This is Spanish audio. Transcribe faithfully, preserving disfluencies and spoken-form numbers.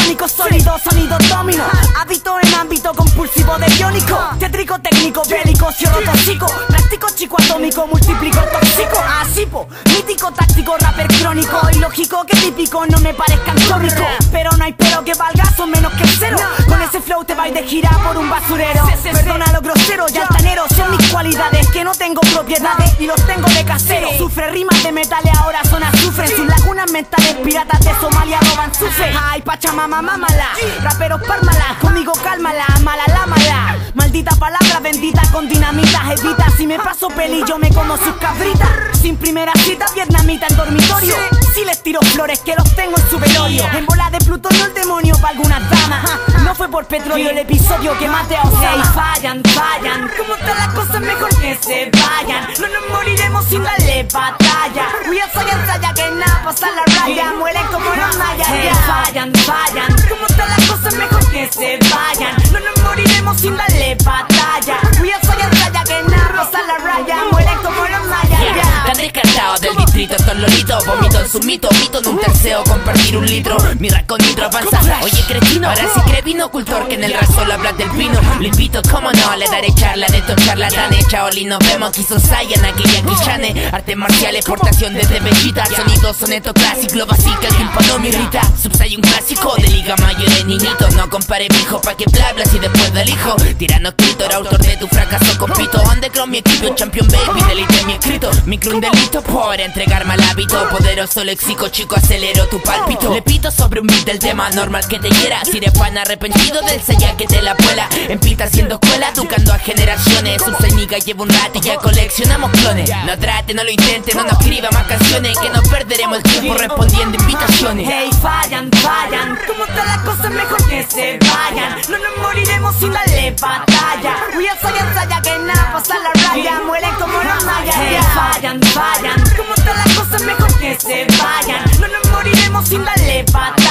tónico sólido, sonido domino. Hábito en ámbito compulsivo de biónico. Tétrico, técnico, bélico, cielo tóxico. Plástico, chico atómico, multiplico el tóxico. Asipo, mítico, táctico, rapper crónico. Ilógico que típico, no me parezcan cómico. Pero no hay pero que valga, son menos que cero. Con ese flow te vais de gira por un basurero. Perdona lo grosero y altanero, son mis cualidades. Que no tengo propiedades y los tengo de casero. Sufre rimas de metales, ahora son azufre. Sus lagunas mentales, piratas de Somalia roban sufre. Ay, pachamama, mámala. Raperos, pármala, conmigo cálmala, mala la mala. Maldita palabra bendita con dinamita. Evita, si me paso pelillo me como sus cabritas. Sin primera cita, vietnamita en dormitorio. Si les tiro flores que los tengo en su velorio. En bola de plutonio el demonio pa' algunas damas. No fue por petróleo el episodio que mate a Osama. Hey, fallan, fallan. Como están las cosas mejor que se vayan. No nos moriremos sin darle batalla. Voy a salir talla que nada, pasar la raya. Mueren como los mayas. Hey, fallan, fallan. Como están las cosas mejor que se vayan. No nos moriremos sin darle batalla. Voy a salir talla que nada, pasar la raya. Mueren como los mayas. Yeah. Tan descartado del distrito estos lolitos. Vomito en su mito, mito en un terceo. Compartir un litro, mi con nitro avanza. Oye cretino, ahora sí cree vino cultor. Que en el raso lo hablas del vino. Lo invito, como no, le daré charla de estos charlatanes. Chaoli, nos vemos, quiso Saiyan, aquella Kichane. Artes marciales, exportación desde Bellita. Sonido, soneto clásico, lo básica, el timpano me irrita. Subsay un clásico de liga mayor de niñito. No compare mi hijo pa' que blablas y después del hijo. Tirano escritor, autor de tu fracaso compito. Underground mi equipo, champion baby, delite mi escrito. Mi crew un delito por entregarme al hábito. Poderoso léxico, chico, acelero tu pálpito. Le pito sobre un beat del tema normal que te hiera. Si eres fan arrepentido del sella que te la vuela. En pista haciendo escuela, educando a generaciones. Subseniga lleva un rato y ya coleccionamos clones. No trate, no lo intente, no nos escriba más canciones. Que no perderemos el tiempo respondiendo invitaciones. Hey, fallan, fallan. Como están las cosas mejor que se vayan. No nos moriremos sin darle batalla. Voy a salir talla que nada, pasar la raya. Mueren como los mayas. Hey, fallan, fallan. Como están las cosas mejor que se vayan. No nos moriremos sin darle batalla.